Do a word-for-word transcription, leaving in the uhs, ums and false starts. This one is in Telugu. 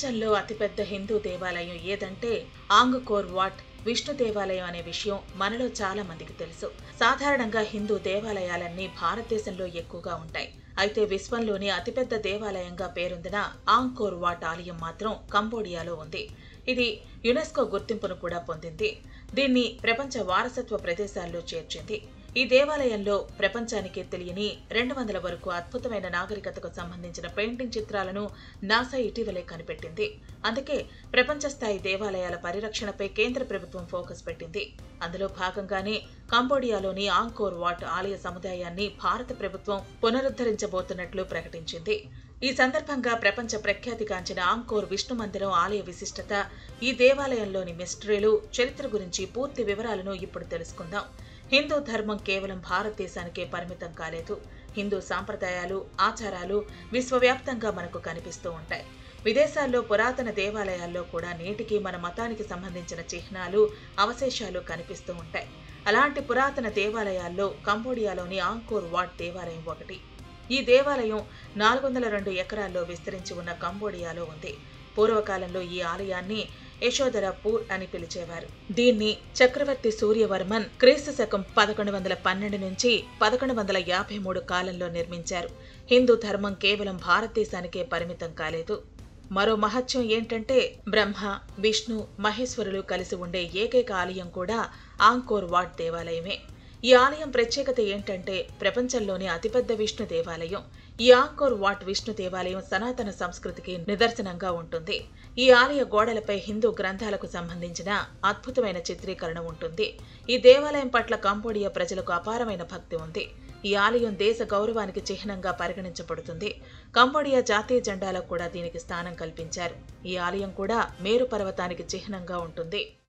ప్రపంచంలో అతిపెద్ద హిందూ దేవాలయం ఏదంటే ఆంగ్కోర్ వాట్ విష్ణు దేవాలయం అనే విషయం మనలో చాలా మందికి తెలుసు. సాధారణంగా హిందూ దేవాలయాలన్నీ భారతదేశంలో ఎక్కువగా ఉంటాయి. అయితే విశ్వంలోని అతిపెద్ద దేవాలయంగా పేరొందిన ఆంగ్కోర్ వాట్ ఆలయం మాత్రం కంబోడియాలో ఉంది. ఇది యునెస్కో గుర్తింపును కూడా పొందింది. దీన్ని ప్రపంచ వారసత్వ ప్రదేశాల్లో చేర్చింది. ఈ దేవాలయంలో ప్రపంచానికి తెలియని రెండు వందల వరకు అద్భుతమైన నాగరికతకు సంబంధించిన పెయింటింగ్ చిత్రాలను నాసా ఇటీవలే కనిపెట్టింది. అందుకే ప్రపంచ స్థాయి దేవాలయాల పరిరక్షణపై కేంద్ర ప్రభుత్వం ఫోకస్ పెట్టింది. అందులో భాగంగానే కంబోడియాలోని ఆంగ్కోర్ వాట్ ఆలయ సముదాయాన్ని భారత ప్రభుత్వం పునరుద్ధరించబోతున్నట్లు ప్రకటించింది. ఈ సందర్భంగా ప్రపంచ ప్రఖ్యాతిగాంచిన ఆంగ్కోర్ విష్ణు మందిరం ఆలయ విశిష్టత, ఈ దేవాలయంలోని మిస్టరీలు, చరిత్ర గురించి పూర్తి వివరాలను ఇప్పుడు తెలుసుకుందాం. హిందూ ధర్మం కేవలం భారతదేశానికే పరిమితం కాలేదు. హిందూ సాంప్రదాయాలు, ఆచారాలు విశ్వవ్యాప్తంగా మనకు కనిపిస్తూ ఉంటాయి. విదేశాల్లో పురాతన దేవాలయాల్లో కూడా నేటికి మన మతానికి సంబంధించిన చిహ్నాలు, అవశేషాలు కనిపిస్తూ ఉంటాయి. అలాంటి పురాతన దేవాలయాల్లో కంబోడియాలోని ఆంగ్కోర్ వాట్ దేవాలయం ఒకటి. ఈ దేవాలయం నాలుగు వందల రెండు ఎకరాల్లో విస్తరించి ఉన్న కంబోడియాలో ఉంది. పూర్వకాలంలో ఈ ఆలయాన్ని యశోధరపూర్ అని పిలిచేవారు. దీన్ని చక్రవర్తి సూర్యవర్మన్ క్రీస్తు శకం పదకొండు వందల పన్నెండు నుంచి పదకొండు వందల యాభై మూడు కాలంలో నిర్మించారు. హిందూ ధర్మం కేవలం భారతదేశానికే పరిమితం కాలేదు. మరో మహత్యం ఏంటంటే బ్రహ్మ, విష్ణు, మహేశ్వరులు కలిసి ఉండే ఏకైక ఆలయం కూడా ఆంగ్కోర్ వాట్ దేవాలయమే. ఈ ఆలయం ప్రత్యేకత ఏంటంటే ప్రపంచంలోని అతిపెద్ద విష్ణు దేవాలయం. ఈ ఆంగ్కోర్ వాట్ విష్ణు దేవాలయం సనాతన సంస్కృతికి నిదర్శనంగా ఉంటుంది. ఈ ఆలయ గోడలపై హిందూ గ్రంథాలకు సంబంధించిన అద్భుతమైన చిత్రీకరణ ఉంటుంది. ఈ దేవాలయం పట్ల కంబోడియా ప్రజలకు అపారమైన భక్తి ఉంది. ఈ ఆలయం దేశ గౌరవానికి చిహ్నంగా పరిగణించబడుతుంది. కంబోడియా జాతీయ జెండాలో కూడా దీనికి స్థానం కల్పించారు. ఈ ఆలయం కూడా మేరు పర్వతానికి చిహ్నంగా ఉంటుంది.